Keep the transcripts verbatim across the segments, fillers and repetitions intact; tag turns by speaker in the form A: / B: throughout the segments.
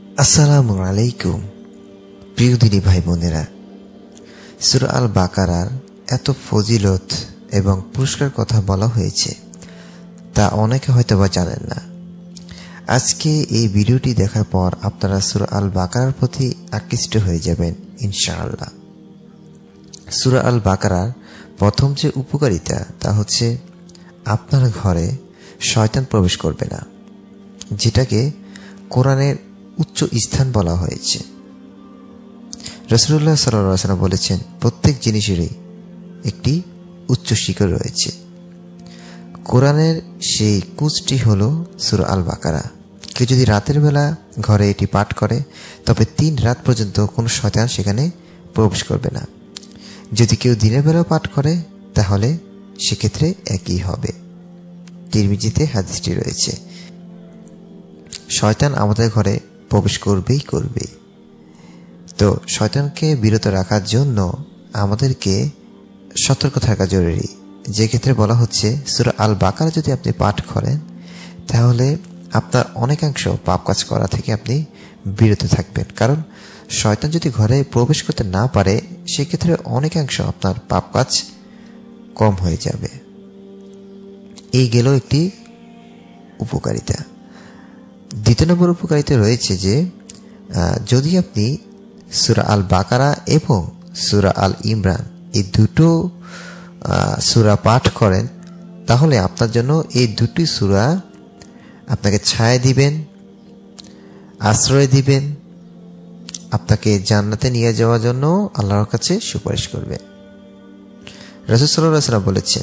A: আসসালামু আলাইকুম প্রিয় দিনী ভাই বোনেরা, সূরা আল বাকারার এত ফজিলত এবং পুরস্কার কথা বলা হয়েছে তা অনেকে হয়তো বা জানেন না। আজকে এই ভিডিওটি দেখার পর আপনারা সূরা আল বাকারার প্রতি আকৃষ্ট হয়ে যাবেন ইনশাআল্লাহ। সূরা আল বাকারার প্রথম যে উপকারিতা তা হচ্ছে আপনার ঘরে শয়তান প্রবেশ করবে না, যেটাকে কোরআনের উচ্চ স্থান বলা হয়েছে। রাসূলুল্লাহ সাল্লাল্লাহু আলাইহি ওয়াসাল্লাম বলেছেন, প্রত্যেক জিনিসেরই একটি উচ্চ শিখর রয়েছে। কোরআনের সেই কুঁজটি হলো সূরা আল বাকারা। কেউ যদি রাতের বেলা ঘরে এটি পাঠ করে তবে তিন রাত পর্যন্ত কোনো শয়তান সেখানে প্রবেশ করবে না। যদি কেউ দিনের বেলা পাঠ করে তাহলে সেক্ষেত্রে একই হবে। তিরমিজিতে হাদিসটি রয়েছে, শয়তান আমাদের ঘরে প্রবেশ করবেই করবে। তো শয়তানকে বিরত রাখার জন্য আমাদেরকে সতর্ক থাকা জরুরি। যে ক্ষেত্রে বলা হচ্ছে সূরা আল বাকারা যদি আপনি পাঠ করেন তাহলে আপনার অনেকাংশ পাপ কাজ করা থেকে আপনি বিরত থাকবেন, কারণ শয়তান যদি ঘরে প্রবেশ করতে না পারে সেক্ষেত্রে অনেকাংশ আপনার পাপ কাজ কম হয়ে যাবে। এই গেল একটি উপকারিতা। দ্বিতীয় নম্বর উপকারিতা রয়েছে যে যদি আপনি সূরা আল বাকারা এবং সূরা আল ইমরান এই দুটো সূরা পাঠ করেন তাহলে আপনার জন্য এই দুটি সূরা আপনাকে ছায়া দিবেন, আশ্রয় দিবেন, আপনাকে জান্নাতে নিয়ে যাওয়ার জন্য আল্লাহর কাছে সুপারিশ করবে। রাসূল সাল্লাল্লাহু আলাইহি ওয়াসাল্লাম বলেছেন,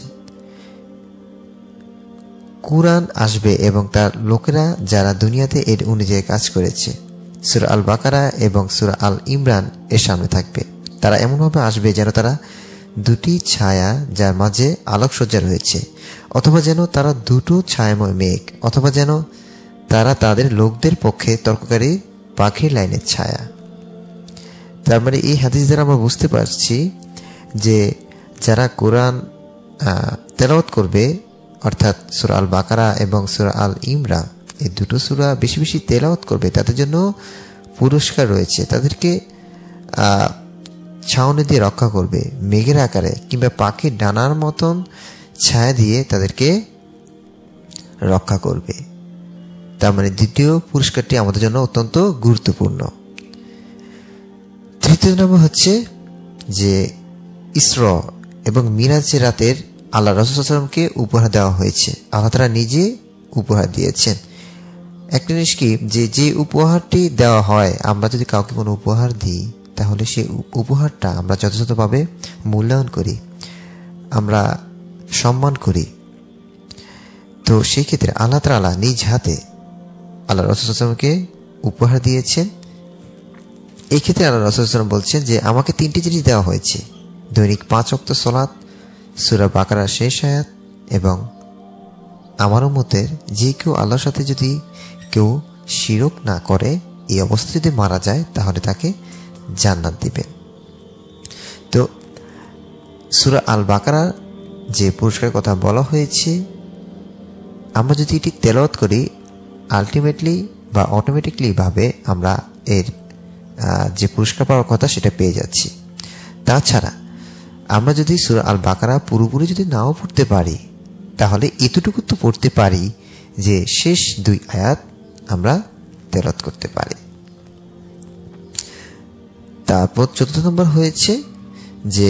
A: কুরআন আসবে এবং তার লোকেরা যারা দুনিয়াতে এর অনুযায়ী কাজ করেছে। সূরা আল বাকারা এবং সূরা আল ইমরান এর সামনে থাকবে। তারা এমনভাবে আসবে যেন তারা দুটি ছায়া যার মাঝে আলোকসজ্জা রয়েছে, অথবা যেন তারা দুটো ছায়াময় মেঘ, অথবা যেন তারা তাদের লোকদের পক্ষে তর্ককারী পাখির লাইনের ছায়া। তার মানে এই হাদিস দ্বারা আমরা বুঝতে পারছি যে যারা কোরআন তেলাওয়াত করবে, অর্থাৎ সূরা আল বাকারা এবং সূরা আল ইমরান এই দুটো সূরা বেশি বেশি তেলাওয়াত করবে তাদের জন্য পুরস্কার রয়েছে। তাদেরকে ছাউনি দিয়ে রক্ষা করবে, মেঘের আকারে কিংবা পাখির ডানার মতন ছায়া দিয়ে তাদেরকে রক্ষা করবে। তার মানে দ্বিতীয় পুরস্কারটি আমাদের জন্য অত্যন্ত গুরুত্বপূর্ণ। তৃতীয় নম্বর হচ্ছে যে ইসরা এবং মিরাজের রাতের আল্লাহ রাসূল সাল্লাল্লাহু আলাইহি ওয়াসাল্লামকে উপহার দেওয়া হয়েছে। আল্লাহ তাআলা নিজে উপহার দিয়েছেন। একটা জিনিস কি, যে যে উপহারটি দেওয়া হয়, আমরা যদি কাউকে কোনো উপহার দিই তাহলে সেই উপহারটা আমরা যথাযথভাবে মূল্যায়ন করি, আমরা সম্মান করি। তো সেই ক্ষেত্রে আল্লাহ তাআলা নিজ হাতে আল্লাহ রাসূল সাল্লাল্লাহু আলাইহি ওয়াসাল্লামকে উপহার দিয়েছেন। এই ক্ষেত্রে আল্লাহ রাসূল সাল্লাল্লাহু আলাইহি ওয়াসাল্লাম বলছেন যে আমাকে তিনটি জিনিস দেওয়া হয়েছে, দৈনিক পাঁচ ওয়াক্ত সালাত, সূরা বাকারার শেষ আয়াত, এবং আমার উম্মতের যে কেউ আল্লাহর সাথে যদি কেউ শিরক না করে এই অবস্থা যদি মারা যায় তাহলে তাকে জান্নাত দিবে। তো সূরা আল বাকারার যে পুরস্কারের কথা বলা হয়েছে, আমরা যদি এটি তেলাওয়াত করি আলটিমেটলি বা অটোমেটিকলি ভাবে আমরা এর যে পুরস্কার পাওয়ার কথা সেটা পেয়ে যাচ্ছি। তাছাড়া আমরা যদি সূরা আল বাকারা পুরোপুরি যদি নাও পড়তে পারি তাহলে এতটুকু তো পড়তে পারি যে শেষ দুই আয়াত আমরা তেলাওয়াত করতে পারি। তারপর চতুর্থ নম্বর হয়েছে যে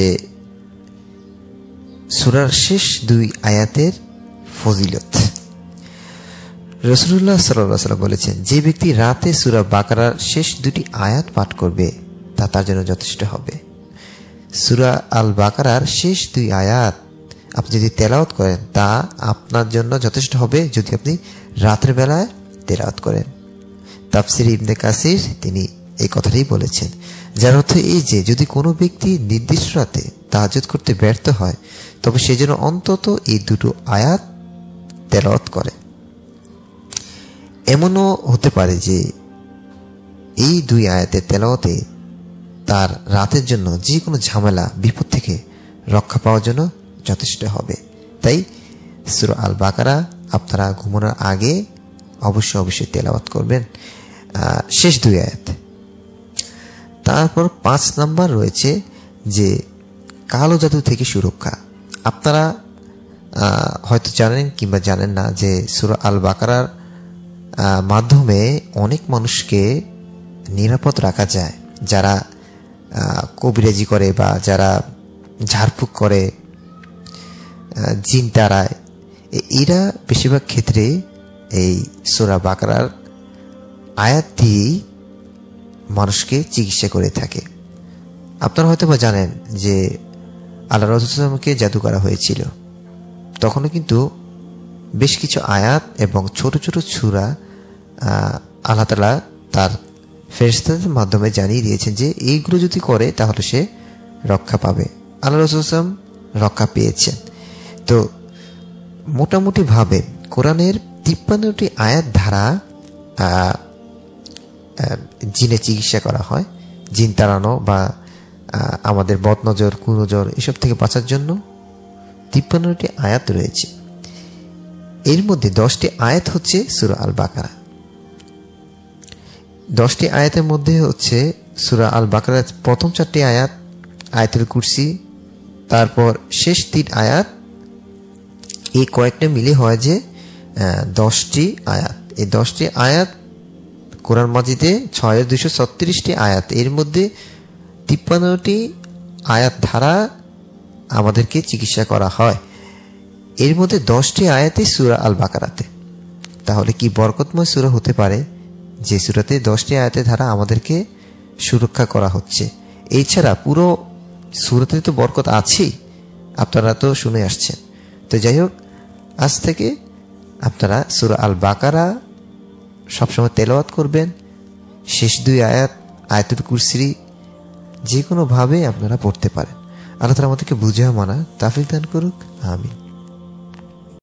A: সূরার শেষ দুই আয়াতের ফজিলত। রাসূলুল্লাহ সাল্লাল্লাহু আলাইহি ওয়াসাল্লাম বলেছেন, যে ব্যক্তি রাতে সূরা বাকারার শেষ দুটি আয়াত পাঠ করবে তা তার জন্য যথেষ্ট হবে। সূরা আল বাকারার শেষ দুই আয়াত আপনি যদি তেলাওয়াত করেন তা আপনার জন্য যথেষ্ট হবে যদি আপনি রাতের বেলায় তেলাওয়াত করেন। তাফসীর ইবনে কাসির তিনি এই কথাটাই বলেছেন, যার অর্থ এই যে যদি কোনো ব্যক্তি নির্দিষ্ট রাতে তাহাজ্জুদ করতে ব্যর্থ হয় তবে সে যেন অন্তত এই দুটো আয়াত তেলাওয়াত করে। এমনও হতে পারে যে এই দুই আয়াতের তেলাওয়াতে তার রাতের জন্য যে কোনো ঝামেলা বিপদ থেকে রক্ষা পাওয়ার জন্য যথেষ্ট হবে। তাই সূরা আল বাকারা আপনারা ঘুমানোর আগে অবশ্যই অবশ্যই তেলাওয়াত করবেন। শেষ দুই আয়াত। তারপর পাঁচ নাম্বার রয়েছে যে কালো জাদু থেকে সুরক্ষা। আপনারা হয়তো জানেন কিংবা জানেন না যে সূরা আল বাকারার মাধ্যমে অনেক মানুষকে নিরাপদ রাখা যায়। যারা কবিরাজি করে বা যারা ঝাড়ফুঁক করে, জিন তাড়ায়, এরা বেশিরভাগ ক্ষেত্রে এই সূরা বাকারার আয়াত দিয়েই মানুষকে চিকিৎসা করে থাকে। আপনারা হয়তো বা জানেন যে আল্লাহ রাসূল সাল্লাল্লাহু আলাইহি ওয়াসাল্লামকে জাদু করা হয়েছিল, তখনও কিন্তু বেশ কিছু আয়াত এবং ছোট ছোট সূরা আল্লাহ তাআলা তার ফেরেশতাদের মাধ্যমে জানিয়ে দিয়েছেন যে এইগুলো যদি করে তাহলে সে রক্ষা পাবে। আল্লাহ রাসূল সাল্লাল্লাহু আলাইহি ওয়াসাল্লাম রক্ষা পেয়েছেন। তো মোটামুটিভাবে কোরআনের তিপ্পান্নটি আয়াত দ্বারা জিনে চিকিৎসা করা হয়। জিন তাড়ানো বা আমাদের বদনজর, কুনজর এসব থেকে বাঁচার জন্য তিপ্পান্নটি আয়াত রয়েছে। এর মধ্যে দশটি আয়াত হচ্ছে সূরা আল বাকারা। দশটি আয়াতের মধ্যে হচ্ছে সূরা আল বাকারার প্রথম চারটি আয়াত আয়াতুল কুরসি, তারপর শেষ তিন আয়াত, এই কয়েকটা মিলে হয় যে দশটি আয়াত। এই দশটি আয়াত কোরআন মাজিদে ছয় দুইশো ছত্রিশটি আয়াত, এর মধ্যে তিপ্পান্নটি আয়াত ধারা আমাদেরকে চিকিৎসা করা হয়। এর মধ্যে দশটি আয়াতে সূরা আল বাকারাতে। তাহলে কি বরকতময় সূরা হতে পারে যে সূরাতে দশটি আয়াতে ধারা আমাদেরকে সুরক্ষা করা হচ্ছে। এছাড়া পুরো সূরাতে তো বরকত আছেই, আপনারা তো শুনে আসছেন। তো যাই হোক, আজ থেকে আপনারা সূরা আল বাকারা সবসময় তেলাওয়াত করবেন। শেষ দুই আয়াত আয়াতুল কুরসি যে কোনোভাবে আপনারা পড়তে পারেন। আল্লাহ তাআলা আমাদেরকে বুঝে মানা তৌফিক দান করুক, আমিন।